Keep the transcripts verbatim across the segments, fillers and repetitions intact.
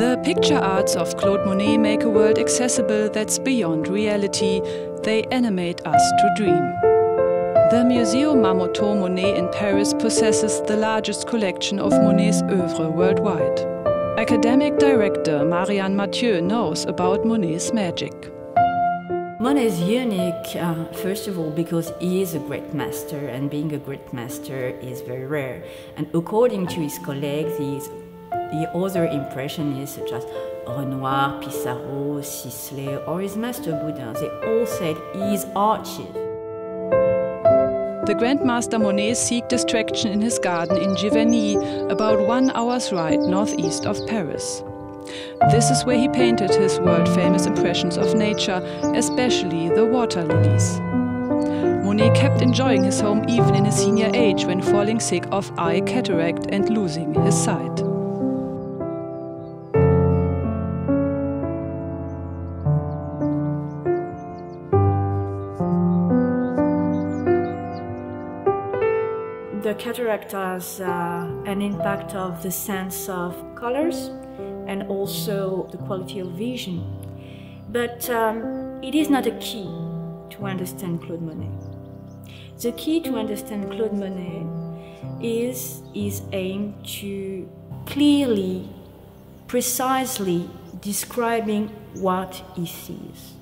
The picture arts of Claude Monet make a world accessible that's beyond reality. They animate us to dream. The Museo Marmottan Monet in Paris possesses the largest collection of Monet's oeuvre worldwide. Academic director Marianne Mathieu knows about Monet's magic. Monet is unique, uh, first of all, because he is a great master, and being a great master is very rare. And according to his colleagues, his, the other impressionists, such as Renoir, Pissarro, Sisley, or his master Boudin, they all said he is archive. The Grandmaster Monet seeks distraction in his garden in Giverny, about one hour's ride northeast of Paris. This is where he painted his world-famous impressions of nature, especially the water lilies. Monet kept enjoying his home even in his senior age when falling sick of eye cataract and losing his sight. The cataract has uh, an impact of the sense of colors and also the quality of vision. But um, it is not a key to understand Claude Monet. The key to understand Claude Monet is his aim to clearly, precisely describing what he sees.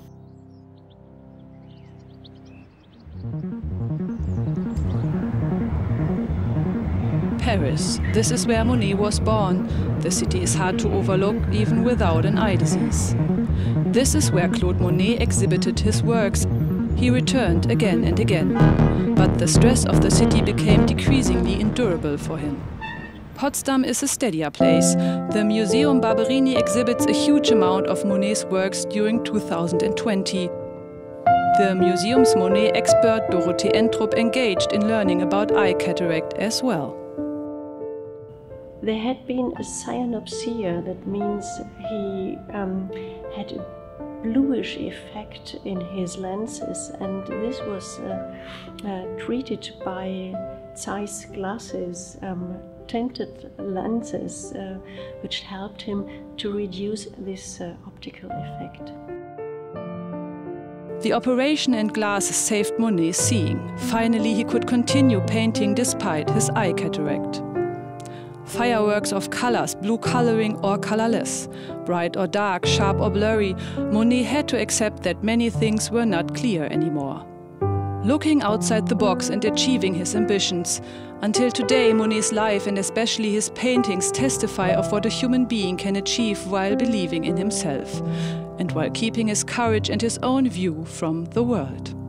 Paris. This is where Monet was born. The city is hard to overlook even without an eye disease. This is where Claude Monet exhibited his works. He returned again and again. But the stress of the city became decreasingly endurable for him. Potsdam is a steadier place. The Museum Barberini exhibits a huge amount of Monet's works during two thousand twenty. The museum's Monet expert Dorothee Entrup engaged in learning about eye cataract as well. There had been a cyanopsia, that means he um, had a bluish effect in his lenses, and this was uh, uh, treated by Zeiss glasses, um, tinted lenses, uh, which helped him to reduce this uh, optical effect. The operation and glasses saved Monet seeing. Finally, he could continue painting despite his eye cataract. Fireworks of colors, blue coloring or colorless, bright or dark, sharp or blurry, Monet had to accept that many things were not clear anymore. Looking outside the box and achieving his ambitions. Until today, Monet's life and especially his paintings testify of what a human being can achieve while believing in himself, and while keeping his courage and his own view from the world.